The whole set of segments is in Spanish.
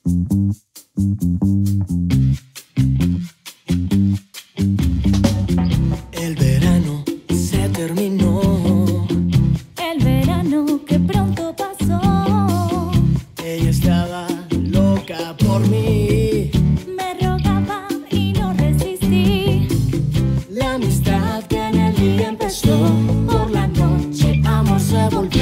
El verano se terminó. El verano que pronto pasó. Ella estaba loca por mí. Me rogaba y no resistí. La amistad que en el día empezó, por la noche amor se volvió.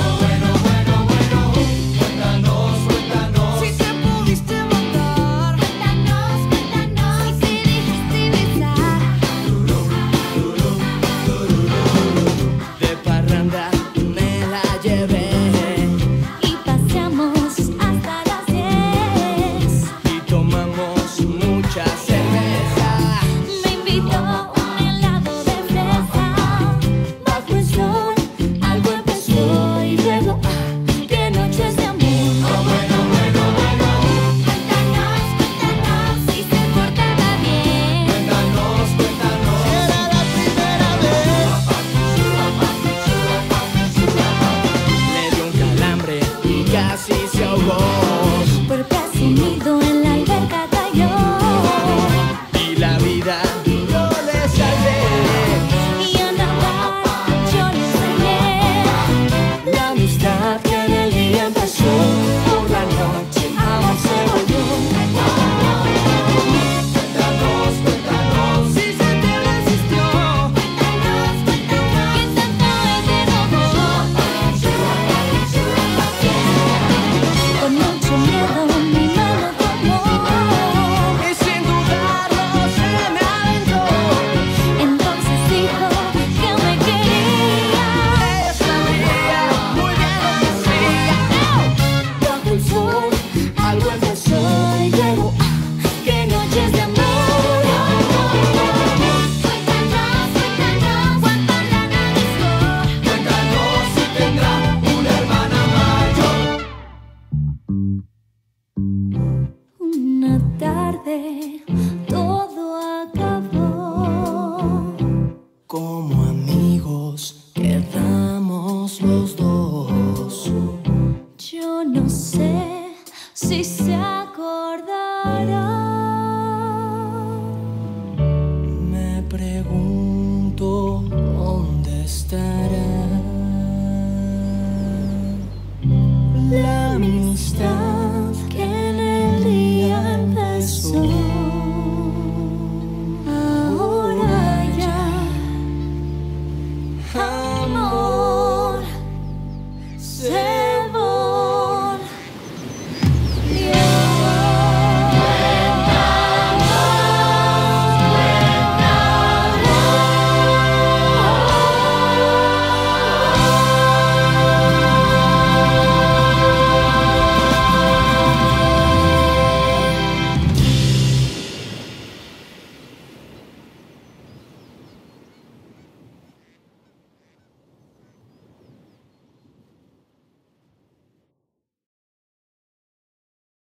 Como amigos quedamos los dos. Yo no sé si se